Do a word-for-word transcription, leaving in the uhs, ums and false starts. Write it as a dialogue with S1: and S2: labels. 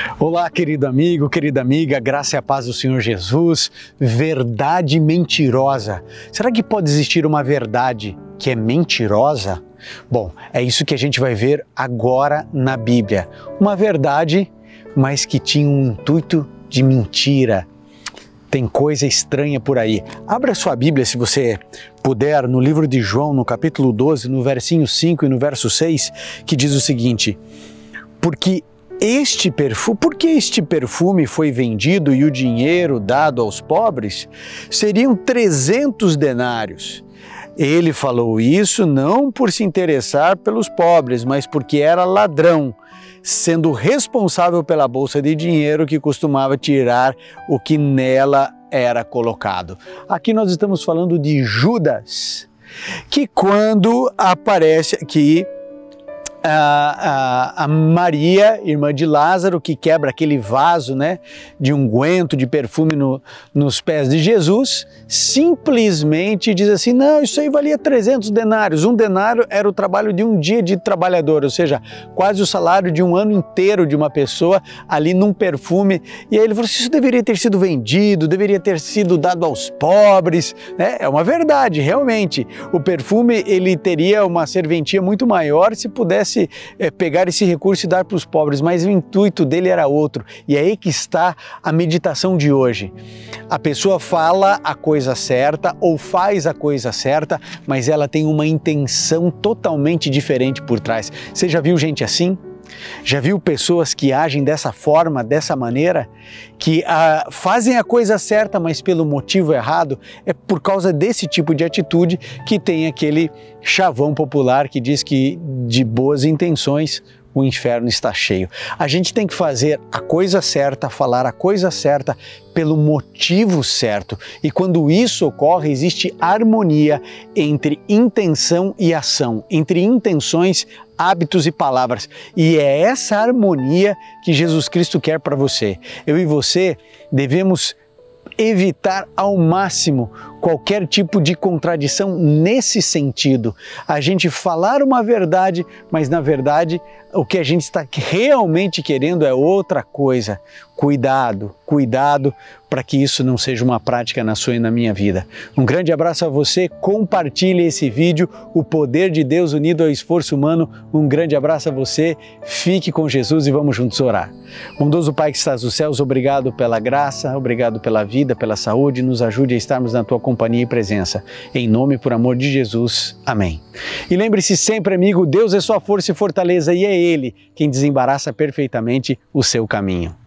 S1: Olá, querido amigo, querida amiga, graça e a paz do Senhor Jesus. Verdade mentirosa. Será que pode existir uma verdade que é mentirosa? Bom, é isso que a gente vai ver agora na Bíblia. Uma verdade, mas que tinha um intuito de mentira. Tem coisa estranha por aí. Abra sua Bíblia, se você puder, no livro de João, no capítulo doze, no versinho cinco e no verso seis, que diz o seguinte: Porque este perfume, porque este perfume foi vendido e o dinheiro dado aos pobres, seriam trezentos denários. Ele falou isso não por se interessar pelos pobres, mas porque era ladrão, sendo responsável pela bolsa de dinheiro que costumava tirar o que nela era colocado. Aqui nós estamos falando de Judas, que quando aparece aqui, A, a, a Maria, irmã de Lázaro, que quebra aquele vaso, né, de unguento, de perfume no, nos pés de Jesus, simplesmente diz assim: não, isso aí valia trezentos denários. Um denário era o trabalho de um dia de trabalhador, ou seja, quase o salário de um ano inteiro de uma pessoa ali num perfume. E aí ele falou assim: isso deveria ter sido vendido, deveria ter sido dado aos pobres, né? É uma verdade, realmente. O perfume, ele teria uma serventia muito maior se pudesse É, pegar esse recurso e dar para os pobres, mas o intuito dele era outro. E é aí que está a meditação de hoje. A pessoa fala a coisa certa ou faz a coisa certa, mas ela tem uma intenção totalmente diferente por trás. Você já viu gente assim? Já viu pessoas que agem dessa forma, dessa maneira, que ah, fazem a coisa certa, mas pelo motivo errado? É por causa desse tipo de atitude que tem aquele chavão popular que diz que de boas intenções o inferno está cheio. A gente tem que fazer a coisa certa, falar a coisa certa pelo motivo certo. E quando isso ocorre, existe harmonia entre intenção e ação, entre intenções, hábitos e palavras. E é essa harmonia que Jesus Cristo quer para você. Eu e você devemos evitar ao máximo qualquer tipo de contradição nesse sentido. A gente falar uma verdade, mas na verdade o que a gente está realmente querendo é outra coisa. Cuidado, cuidado para que isso não seja uma prática na sua e na minha vida. Um grande abraço a você, compartilhe esse vídeo, o poder de Deus unido ao esforço humano. Um grande abraço a você, fique com Jesus e vamos juntos orar. Bondoso Pai que estás nos céus, obrigado pela graça, obrigado pela vida, pela saúde, nos ajude a estarmos na tua companhia e presença. Em nome e por amor de Jesus. Amém. E lembre-se sempre, amigo, Deus é sua força e fortaleza e é Ele quem desembaraça perfeitamente o seu caminho.